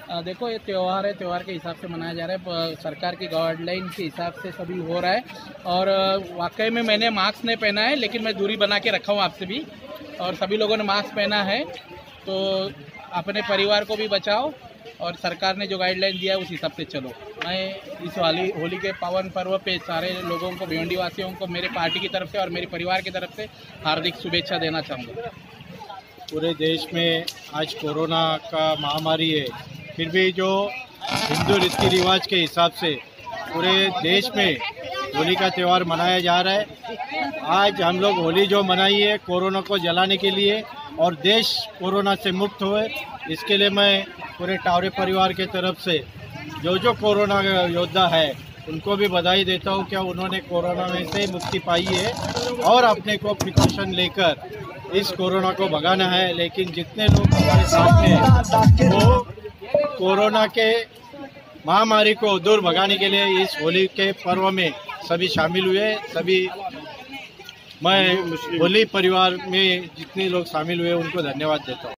देखो, ये त्यौहार है, त्यौहार के हिसाब से मनाया जा रहा है। सरकार की गाइडलाइन के हिसाब से सभी हो रहा है। और वाकई में मैंने मास्क नहीं पहना है, लेकिन मैं दूरी बना के रखा हूँ आपसे भी। और सभी लोगों ने मास्क पहना है, तो अपने परिवार को भी बचाओ और सरकार ने जो गाइडलाइन दिया है उस हिसाब से चलो। मैं इस होली के पावन पर्व पे सारे लोगों को, भिवंडी वासियों को मेरे पार्टी की तरफ से और मेरे परिवार की तरफ से हार्दिक शुभेच्छा देना चाहूँगा। पूरे देश में आज कोरोना का महामारी है, फिर भी जो हिंदू रीति रिवाज के हिसाब से पूरे देश में होली का त्यौहार मनाया जा रहा है। आज हम लोग होली जो मनाई है कोरोना को जलाने के लिए और देश कोरोना से मुक्त होए, इसके लिए मैं पूरे टावरे परिवार के तरफ से जो कोरोना योद्धा है उनको भी बधाई देता हूँ। क्या उन्होंने कोरोना में से मुक्ति पाई है और अपने को प्रिकॉशन लेकर इस कोरोना को भगाना है। लेकिन जितने लोग हमारे साथ हैं वो कोरोना के महामारी को दूर भगाने के लिए इस होली के पर्व में सभी शामिल हुए। सभी मैं होली परिवार में जितने लोग शामिल हुए उनको धन्यवाद देता हूँ।